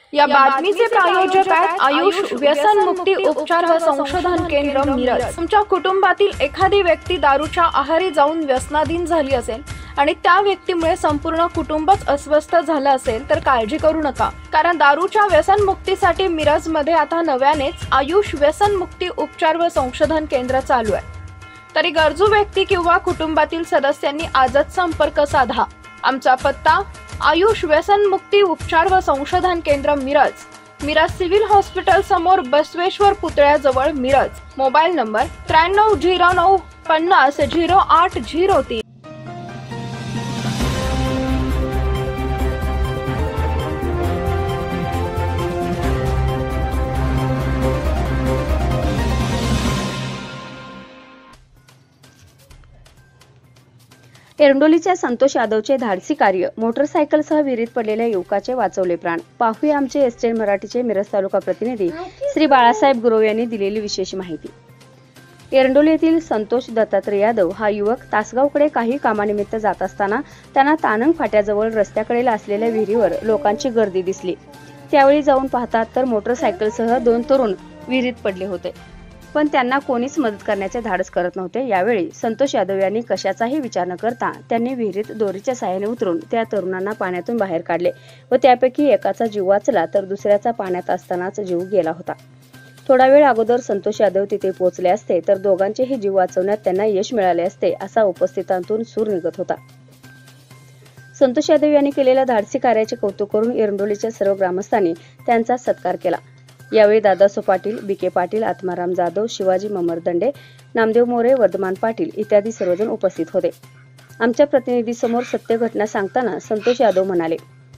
या बातमीचे प्रायोजक आहेत आयुष व्यसन मुक्ती उपचार व संशोधन केंद्र मिरज। तुमच्या कुटुंबातील एखादी व्यक्ती दारूच्या आहारी जाऊन व्यसनाधीन झाली असेल आणि त्या व्यक्तीमुळे संपूर्ण कुटुंबच अस्वस्थ झालं असेल तर काळजी करू नका, कारण दारूच्या व्यसन मुक्तीसाठी मिरज मध्ये आता नव्यानेच आयुष व्यसन मुक्ती उपचार व संशोधन केंद्र चालू आहे। तरी गरजू व्यक्ती किंवा कुटुंबातील सदस्यांनी आजच संपर्क साधा। आमचा पत्ता आयुष व्यसन मुक्ती उपचार व संशोधन केंद्र मिरज सिव्हिल हॉस्पिटल समोर बसवेश्वर पुतळ्याजवळ मिरज। Mobile number 9309 50 0803। एरंडोलीच्या संतोष यादवचे धाडसी कार्य, मोटरसायकलसह विहिरीत पडलेल्या युवकाचे वाचवले प्राण। पाहूया आमचे एसटीएन मराठीचे मिरज तालुका प्रतिनिधी श्री बाळासाहेब गुरव यांनी दिलेली विशेष माहिती। एरंडोली येथील संतोष दत्तात्रय यादव हा युवक तासगावकडे काही कामानिमित्त जात असताना त्यांना तानंग फाट्याजवळ रस्त्याकडेला असलेल्या विहिरीवर लोकांची गर्दी दिसली। त्यावेळी जाऊन पाहतात तर मोटरसायकलसह 2 तरुण विहिरीत पडले होते, पण त्यांना कोणीच मदत करण्याचे धाडस करत नव्हते। यावेळी संतोष यादव यांनी कशाचाही विचार न करता त्यांनी विहिरीत दोरीच्या सहाय्याने उतरून त्या तरुणांना पाण्यातून बाहेर काढले व त्यापैकी एकाचा जीव वाचला तर दुसऱ्याचा पाण्यात असतानाच जीव गेला होता। थोडा वेळ अगोदर संतोष यादव तिथे पोहोचले असते तर दोघांचेही जीव वाचवण्यात त्यांना यश मिळाले असते, असा उपस्थितांतून सूर निघत होता। संतोष यादव यांनी केलेल्या धाडसी कार्याचे कौतुक करून एरंडोलीच्या सर्व ग्रामस्थांनी त्यांचा सत्कार केला। यावेळी दादासो पाटील, बीके पाटील, आत्माराम जाधव, शिवाजी ममरदंडे, नामदेव मोरे, वर्धमान पाटील इत्यादी सर्वजण उपस्थित होते। आमच्या प्रतिनिधीसमोर सत्य घटना सांगताना संतोष यादव म्हणाले,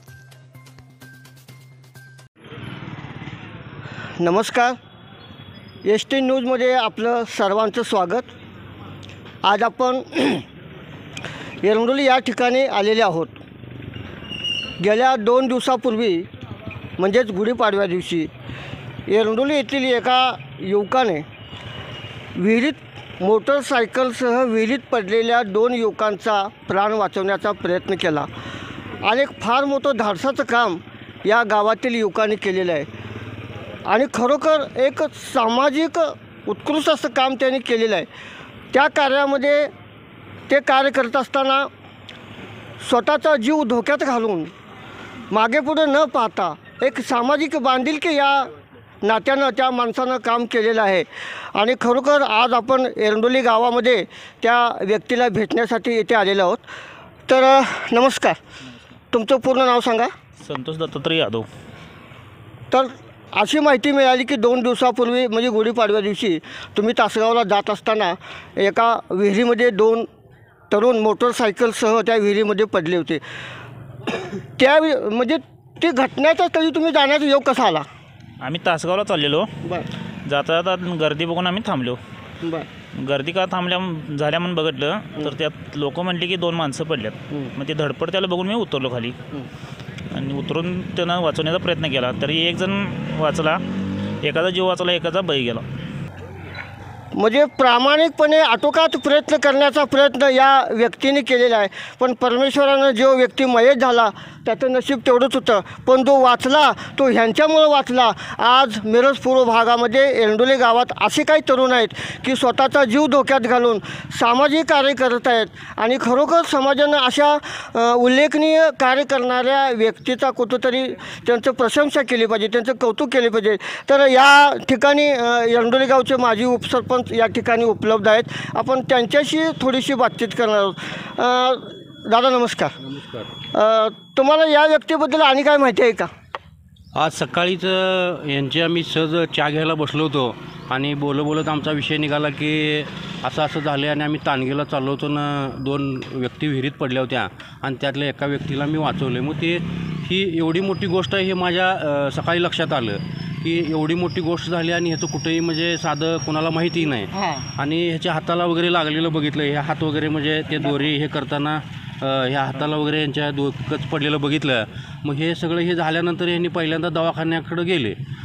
नमस्कार, एसटी न्यूजमध्ये आपलं सर्वांचं स्वागत। आज आपण एरंडोली या ठिकाणी आलेले आहोत। गेल्या 2 दिवसापूर्वी म्हणजेच गुढीपाडव्या दिवशी एरंडोली येथील एका युवकाने मोटरसायकलसह विहिरीत पडलेल्या 2 युवकांचा प्राण वाचवण्याचा प्रयत्न केला आणि फार मोठं धाडसाचं काम या गावातील युवकांनी केलेलं आहे आणि खरोखर एक सामाजिक उत्कृष्ट असं काम त्यांनी केलेलं आहे। त्या कार्यामध्ये ते कार्य करत असताना स्वतःचा जीव धोक्यात घालून मागे पुढे न पाहता एक सामाजिक बांधिलकी या नात्यानं त्या माणसानं काम केलेलं आहे आणि खरोखर आज आपण एरंडोली गावामध्ये त्या व्यक्तीला भेटण्यासाठी इथे आलेलो आहोत। तर नमस्कार, तुमचं पूर्ण नाव सांगा। संतोष दत्तात्रय यादव। तर अशी माहिती मिळाली की 2 दिवसापूर्वी म्हणजे गुढीपाडव्या दिवशी तुम्ही तासगावला जात असताना एका विहिरीमध्ये 2 तरुण मोटरसायकलसह त्या विहिरीमध्ये पडले होते। त्या म्हणजे ती घटनेचा तरी तुम्ही जाण्याचा योग कसा आला? आम्ही तासगावला चाललेलो, बरं जाता जाता गर्दी बघून आम्ही थांबलो। बरं गर्दी का झाल्या म्हणून बघितलं तर त्यात लोक म्हणले की 2 माणसं पडल्यात। मग ते धडपड त्याला बघून मी उतरलो खाली आणि उतरून त्यांना वाचवण्याचा प्रयत्न केला, तरी एक जण वाचला, एकाचा जीव वाचला, एकाचा बळी गेला। म्हणजे प्रामाणिकपणे आटोकाट प्रयत्न करण्याचा प्रयत्न या व्यक्तीने केलेला आहे, पण परमेश्वरानं जो व्यक्ती मयत झाला त्याचं नशीब तेवढंच होतं, पण जो वाचला तो ह्यांच्यामुळं वाचला। आज मिरज पूर्व भागामध्ये एरंडोली गावात असे काही तरुण आहेत की स्वतःचा जीव धोक्यात घालून सामाजिक कार्य करत आहेत आणि खरोखर समाजानं अशा उल्लेखनीय कार्य करणाऱ्या व्यक्तीचा कुठंतरी त्यांचं प्रशंसा केली पाहिजे, त्यांचं कौतुक केले पाहिजे। तर या ठिकाणी एरंडोली गावचे माजी उपसरपंच या ठिकाणी उपलब्ध आहेत, आपण त्यांच्याशी थोडीशी बातचीत करणार आहोत। दादा नमस्कार। नमस्कार। तुम्हाला या व्यक्तीबद्दल आणि काय माहिती आहे का? आज सकाळीच यांची आम्ही सहज चहा घ्यायला बसलो होतो आणि बोलत आमचा विषय निघाला की असं झालं आणि आम्ही तानगेला चाललो होतो ना, 2 व्यक्ती विहिरीत पडल्या होत्या आणि त्यातल्या एका व्यक्तीला मी वाचवले। मग ही एवढी मोठी गोष्ट आहे हे माझ्या सकाळी लक्षात आलं की एवढी मोठी गोष्ट झाली आणि ह्याचं कुठेही म्हणजे साधं कोणाला माहिती नाही आणि ह्याच्या हाताला वगैरे लागलेलं बघितलं, हे हात वगैरे म्हणजे ते दोरी हे करताना ह्या हाताला वगैरे यांच्या कच पडलेलं बघितलं। मग हे सगळं हे झाल्यानंतर यांनी पहिल्यांदा दवाखान्याकडे गेले।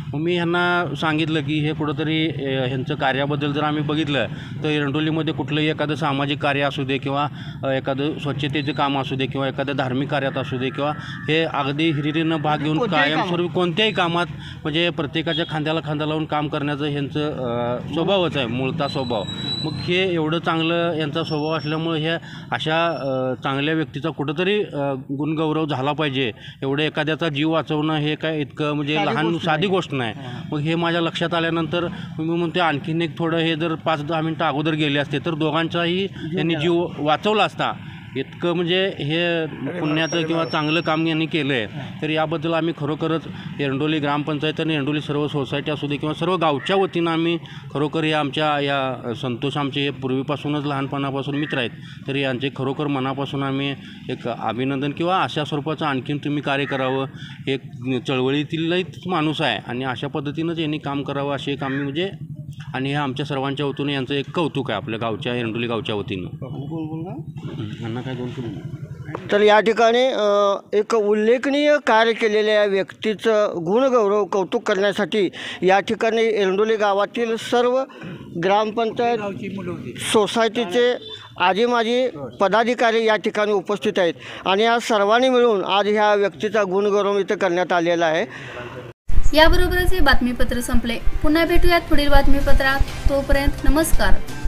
मग मी ह्यांना सांगितलं की हे कुठंतरी ह्यांचं कार्याबद्दल जर आम्ही बघितलं तर एरंडोलीमध्ये कुठलंही एखादं सामाजिक कार्य असू दे किंवा एखादं स्वच्छतेचं काम असू दे किंवा एखाद्या धार्मिक कार्यात असू दे किंवा हे अगदी हिरिरीनं भाग घेऊन कायमस्वरूपी कोणत्याही कामात म्हणजे प्रत्येकाच्या खांद्याला खांदा लावून काम करण्याचं ह्यांचं स्वभावच आहे, मूळता स्वभाव. मग हे एवढं चांगलं यांचा स्वभाव असल्यामुळे हे अशा चांगल्या व्यक्तीचा कुठंतरी गुणगौरव झाला पाहिजे. एवढं एखाद्याचा जीव वाचवणं हे काय इतकं म्हणजे लहान साधी गोष्ट नाही. मग हे माझ्या लक्षात आल्यानंतर मी म्हणते आणखीन एक थोडं हे जर 5-10 मिनटं अगोदर गेले असते तर दोघांचाही यांनी जीव वाचवला असता. इतकं म्हणजे हे पुण्याचं किंवा चांगलं काम यांनी केलं आहे. तर याबद्दल आम्ही खरोखरच एरंडोली ग्रामपंचायत आणि एरंडोली सर्व सोसायटी असू दे किंवा सर्व गावच्या वतीनं आम्ही खरोखर हे आमच्या या संतोष आमचे हे पूर्वीपासूनच लहानपणापासून मित्र आहेत. तर यांचे खरोखर मनापासून आम्ही एक अभिनंदन किंवा अशा स्वरूपाचं आणखीन तुम्ही कार्य करावं. एक चळवळीतीलच माणूस आहे आणि अशा पद्धतीनंच यांनी काम करावं असे एक आम्ही म्हणजे आणि हे आमच्या सर्वांच्या वतीनं यांचं एक कौतुक आहे आपल्या गावच्या एरंडोली गावच्या वतीनं. यांना काय तर या ठिकाणी एक उल्लेखनीय कार्य केलेल्या व्यक्तीचं गुणगौरव कौतुक करण्यासाठी या ठिकाणी एरंडोली गावातील सर्व ग्रामपंचायत सोसायटीचे आजी माजी पदाधिकारी या ठिकाणी उपस्थित आहेत आणि या सर्वांनी मिळून आज ह्या व्यक्तीचा गुणगौरव इथं करण्यात आलेला आहे. याबरोबरच हे बातमीपत्र संपले. पुन्हा भेटूयात पुढील बातमीपत्रात. तोपर्यंत नमस्कार.